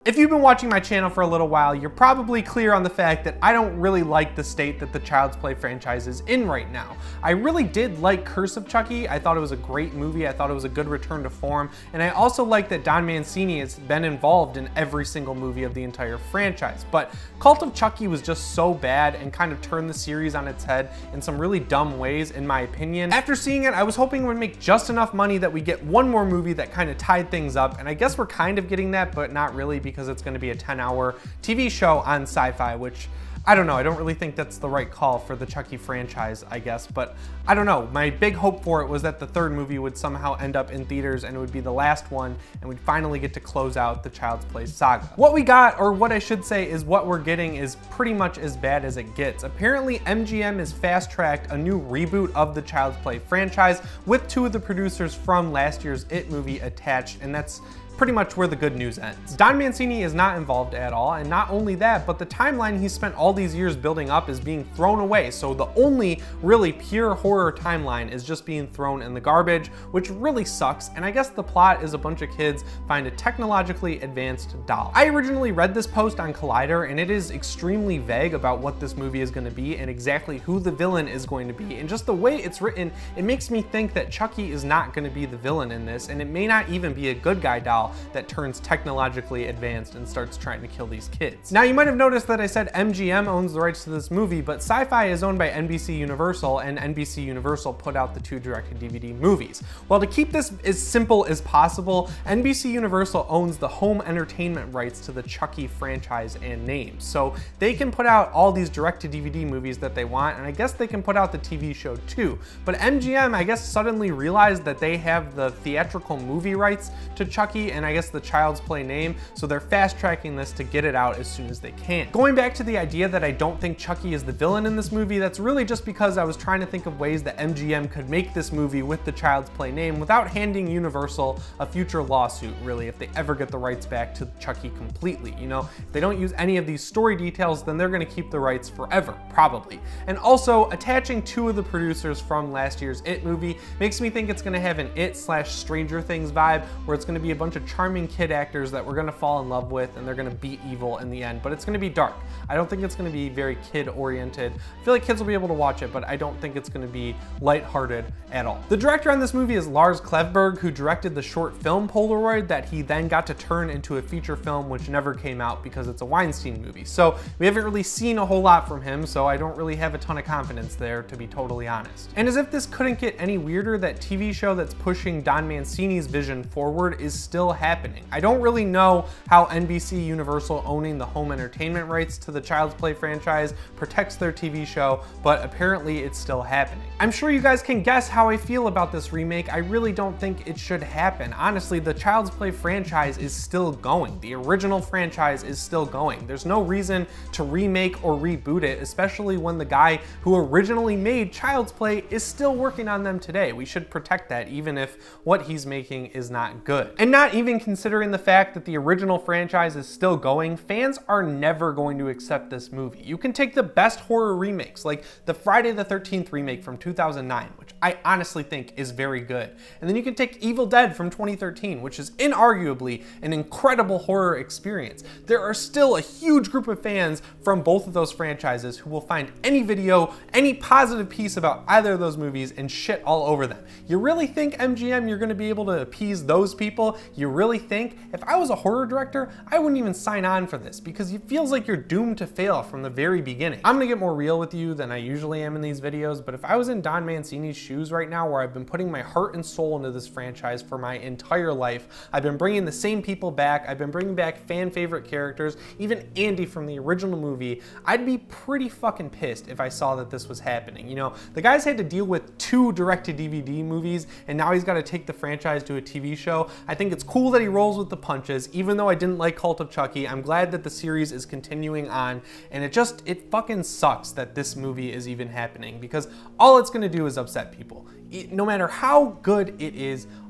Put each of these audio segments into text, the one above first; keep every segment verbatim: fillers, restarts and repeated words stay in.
If you've been watching my channel for a little while, you're probably clear on the fact that I don't really like the state that the Child's Play franchise is in right now. I really did like Curse of Chucky. I thought it was a great movie. I thought it was a good return to form. And I also like that Don Mancini has been involved in every single movie of the entire franchise. But Cult of Chucky was just so bad and kind of turned the series on its head in some really dumb ways, in my opinion. After seeing it, I was hoping it would make just enough money that we get one more movie that kind of tied things up. And I guess we're kind of getting that, but not really, because because it's going to be a ten hour T V show on Sci-Fi, which I don't know. I don't really think that's the right call for the Chucky franchise, I guess, but I don't know. My big hope for it was that the third movie would somehow end up in theaters and it would be the last one, and we'd finally get to close out the Child's Play saga. What we got, or what I should say is what we're getting, is pretty much as bad as it gets. Apparently, M G M has fast-tracked a new reboot of the Child's Play franchise with two of the producers from last year's It movie attached, and that's pretty much where the good news ends. Don Mancini is not involved at all, and not only that, but the timeline he spent all these years building up is being thrown away, so the only really pure horror timeline is just being thrown in the garbage, which really sucks, and I guess the plot is a bunch of kids find a technologically advanced doll. I originally read this post on Collider, and it is extremely vague about what this movie is going to be and exactly who the villain is going to be, and just the way it's written, it makes me think that Chucky is not going to be the villain in this, and it may not even be a good guy doll that turns technologically advanced and starts trying to kill these kids. Now, you might have noticed that I said M G M owns the rights to this movie, but Sci-Fi is owned by N B C Universal, and N B C Universal put out the two direct-to-D V D movies. Well, to keep this as simple as possible, N B C Universal owns the home entertainment rights to the Chucky franchise and name. So they can put out all these direct-to-D V D movies that they want, and I guess they can put out the T V show too. But M G M, I guess, suddenly realized that they have the theatrical movie rights to Chucky, and I guess the Child's Play name, so they're fast tracking this to get it out as soon as they can. Going back to the idea that I don't think Chucky is the villain in this movie, that's really just because I was trying to think of ways that M G M could make this movie with the Child's Play name without handing Universal a future lawsuit, really, if they ever get the rights back to Chucky completely. You know, if they don't use any of these story details, then they're gonna keep the rights forever, probably. And also, attaching two of the producers from last year's It movie makes me think it's gonna have an It slash Stranger Things vibe, where it's gonna be a bunch of charming kid actors that we're gonna fall in love with, and they're gonna beat evil in the end, but it's gonna be dark. I don't think it's gonna be very kid oriented. I feel like kids will be able to watch it, but I don't think it's gonna be lighthearted at all. The director on this movie is Lars Klevberg, who directed the short film Polaroid that he then got to turn into a feature film, which never came out because it's a Weinstein movie. So we haven't really seen a whole lot from him, so I don't really have a ton of confidence there, to be totally honest. And as if this couldn't get any weirder, that T V show that's pushing Don Mancini's vision forward is still happening. I don't really know how N B C Universal owning the home entertainment rights to the Child's Play franchise protects their T V show, but apparently it's still happening. I'm sure you guys can guess how I feel about this remake. I really don't think it should happen. Honestly, the Child's Play franchise is still going. The original franchise is still going. There's no reason to remake or reboot it, especially when the guy who originally made Child's Play is still working on them today. We should protect that, even if what he's making is not good. And not even considering the fact that the original franchise is still going, fans are never going to accept this movie. You can take the best horror remakes, like the Friday the thirteenth remake from two thousand nine, which I honestly think is very good. And then you can take Evil Dead from twenty thirteen, which is inarguably an incredible horror experience. There are still a huge group of fans from both of those franchises who will find any video, any positive piece about either of those movies and shit all over them. You really think, M G M, you're gonna be able to appease those people? You really think? If I was a horror director, I wouldn't even sign on for this, because it feels like you're doomed to fail from the very beginning. I'm gonna get more real with you than I usually am in these videos, but if I was in Don Mancini's shoes right now, where I've been putting my heart and soul into this franchise for my entire life, I've been bringing the same people back, I've been bringing back fan favorite characters, even Andy from the original movie, I'd be pretty fucking pissed if I saw that this was happening. You know, the guy's had to deal with two direct-to-D V D movies, and now he's got to take the franchise to a T V show. I think it's cool that he rolls with the punches. Even though I didn't like Cult of Chucky, I'm glad that the series is continuing on, and it just, it fucking sucks that this movie is even happening, because all it's gonna do is upset people. No matter how good it is,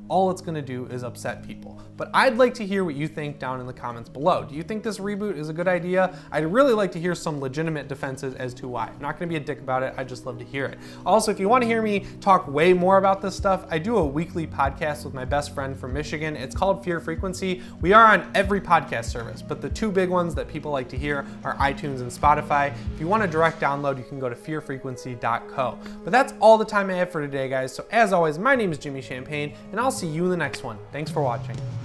all it's gonna do is upset people. But I'd like to hear what you think down in the comments below. Do you think this reboot is a good idea? I'd really like to hear some legitimate defenses as to why. I'm not gonna be a dick about it, I'd just love to hear it. Also, if you wanna hear me talk way more about this stuff, I do a weekly podcast with my best friend from Michigan. It's called Fear Frequency. We are on every podcast service, but the two big ones that people like to hear are iTunes and Spotify. If you want a direct download, you can go to fear frequency dot co. But that's all the time I have for today, guys. So as always, my name is Jimmy Champagne, and I'll see you in the next one. Thanks for watching.